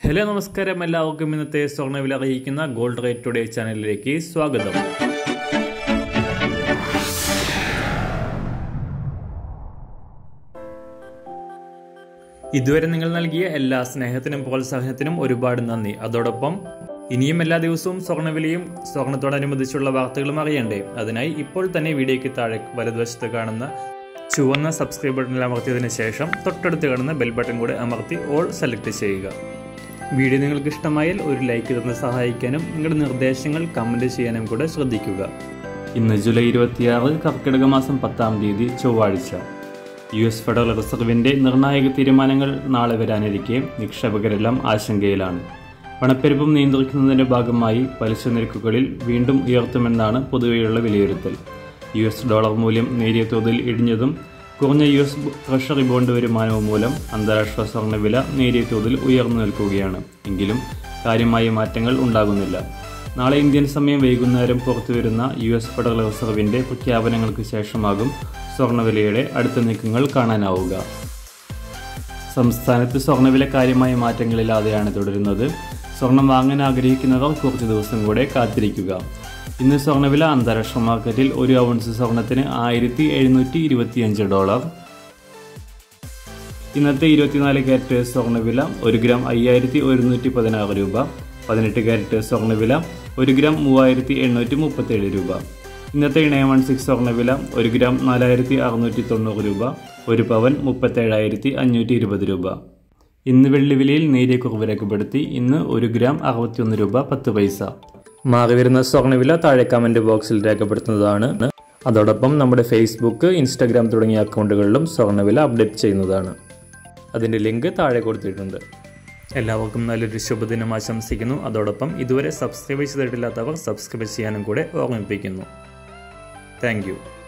Hello നമസ്കാരം, എല്ലാവർക്കും ഇന്നത്തെ സ്വർണ്ണവില അറിയിക്കുന്ന ഗോൾഡ് റേറ്റ് ടുഡേ ചാനലിലേക്ക് സ്വാഗതം. ഇതുവരെ നിങ്ങൾ നൽകിയ എല്ലാ സ്നേഹത്തിനും പ്രോത്സാഹനത്തിനും ഒരുപാട് നന്ദി. അതോടൊപ്പം ഇനിയും എല്ലാ ദിവസവും സ്വർണ്ണവിലയും സ്വർണ്ണത്തോടനുബന്ധിച്ചുള്ള വാർത്തകളും അറിയണ്ടേ? അതിനായി ഇപ്പോൾ തന്നെ വീഡിയോയ്ക്ക് താഴെ വലതുവശത്ത് കാണുന്ന ചുവന്ന സബ്സ്ക്രൈബ് ബട്ടണിൽ അമർത്തിയതിനു ശേഷം തൊട്ടടുത്ത് കാണുന്ന ബെൽ ബട്ടൺ കൂടെ അമർത്തി ഓൾ സെലക്ട് ചെയ്യുക. വീഡിയോ നിങ്ങൾക്ക് ഇഷ്ടമായാൽ ഒരു ലൈക്ക് തന്ന് സഹായിക്കാനും നിങ്ങളുടെ നിർദ്ദേശങ്ങൾ കമൻറ്റ് ചെയ്യാനും കൂടെ ശ്രദ്ധിക്കുക. ഇന്ന് ജൂലൈ 26 കർക്കിടക മാസം 10-ാം തീയതി ചൊവ്വാഴ്ച. US ഫെഡറൽ റിസർവിൻ്റെ നിർണായക തീരുമാനങ്ങൾ നാളെ വരാനിരിക്കെ നിക്ഷേപകരെല്ലാം ആശങ്കയിലാണ്. പണപ്പെരുപ്പം നിയന്ത്രിക്കുന്നതിൻ്റെ ഭാഗമായി പലിശ നിരക്കുകളിൽ വീണ്ടും ഉയർത്തുമെന്നാണ് പൊതുവെയുള്ള വിലയിരുത്തൽ. US ഡോളർ മൂല്യം നേരിയ തോതിൽ ഇടിഞ്ഞതും കുറഞ്ഞ US ട്രഷറി ബോണ്ട് വരുമാനവും മൂലം അന്താരാഷ്ട്ര സ്വർണ്ണവില നേരിയ തോതിൽ ഉയർന്നു നിൽക്കുകയാണ്. എങ്കിലും കാര്യമായ മാറ്റങ്ങൾ ഉണ്ടാകുന്നില്ല. നാളെ ഇന്ത്യൻ സമയം വൈകുന്നേരം പുറത്തുവരുന്ന US ഫെഡറൽ റിസർവിൻ്റെ പ്രഖ്യാപനങ്ങൾക്ക് ശേഷമാകും സ്വർണ്ണവിലയുടെ അടുത്ത നീക്കങ്ങൾ കാണാനാവുക. സംസ്ഥാനത്ത് സ്വർണ്ണവില കാര്യമായ മാറ്റങ്ങളില്ലാതെയാണ് തുടരുന്നത്. സ്വർണം വാങ്ങാൻ ആഗ്രഹിക്കുന്നവർ കുറച്ച് ദിവസം കൂടെ കാത്തിരിക്കുക. ഇന്ന് സ്വർണ്ണവില അന്താരാഷ്ട്ര മാർക്കറ്റിൽ ഒരു ഔൺസ് സ്വർണത്തിന് $1725. ഇന്നത്തെ 24 ക്യാരറ്റ് സ്വർണ്ണവില 1 ഗ്രാം 5116 രൂപ. 18 ക്യാരറ്റ് സ്വർണ്ണവില 1 ഗ്രാം 3837 രൂപ. ഇന്നത്തെ 916 സ്വർണ്ണവില 1 ഗ്രാം 4690 രൂപ. 1 പവൻ 37520 രൂപ. ഇന്ന് വെള്ളിവിലയിൽ നേരിയ കുറവ് രേഖപ്പെടുത്തി. ഇന്ന് 1 ഗ്രാം 61 രൂപ 10 പൈസ. മാറി വരുന്ന സ്വർണ്ണവില താഴെ കമൻറ്റ് ബോക്സിൽ രേഖപ്പെടുത്തുന്നതാണ്. അതോടൊപ്പം നമ്മുടെ ഫേസ്ബുക്ക്, ഇൻസ്റ്റാഗ്രാം തുടങ്ങിയ അക്കൗണ്ടുകളിലും സ്വർണ്ണവില അപ്ഡേറ്റ് ചെയ്യുന്നതാണ്. അതിൻ്റെ ലിങ്ക് താഴെ കൊടുത്തിട്ടുണ്ട്. എല്ലാവർക്കും നല്ലൊരു ശുഭദിനം ആശംസിക്കുന്നു. അതോടൊപ്പം ഇതുവരെ സബ്സ്ക്രൈബ് ചെയ്തിട്ടില്ലാത്തവർ സബ്സ്ക്രൈബ് ചെയ്യാനും കൂടെ ഓർമ്മിപ്പിക്കുന്നു. Thank U.